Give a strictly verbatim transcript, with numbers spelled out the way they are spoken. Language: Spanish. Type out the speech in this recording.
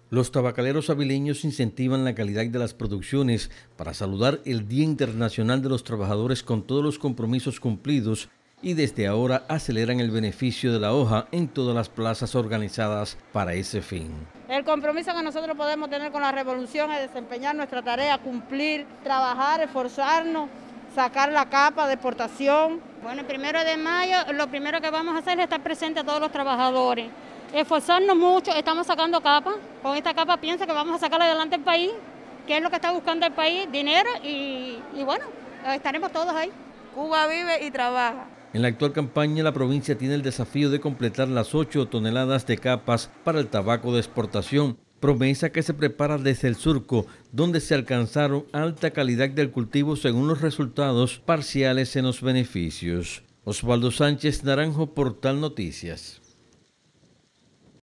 Los tabacaleros avileños incentivan la calidad de las producciones para saludar el Día Internacional de los Trabajadores con todos los compromisos cumplidos y desde ahora aceleran el beneficio de la hoja en todas las plazas organizadas para ese fin. El compromiso que nosotros podemos tener con la revolución es desempeñar nuestra tarea, cumplir, trabajar, esforzarnos, sacar la capa de exportación. Bueno, el primero de mayo lo primero que vamos a hacer es estar presente a todos los trabajadores. Esforzarnos mucho, estamos sacando capa. Con esta capa pienso que vamos a sacar adelante el país, que es lo que está buscando el país, dinero y, y bueno, estaremos todos ahí. Cuba vive y trabaja. En la actual campaña, la provincia tiene el desafío de completar las ocho toneladas de capas para el tabaco de exportación, promesa que se prepara desde el surco, donde se alcanzaron alta calidad del cultivo según los resultados parciales en los beneficios. Osvaldo Sánchez Naranjo, Portal Noticias.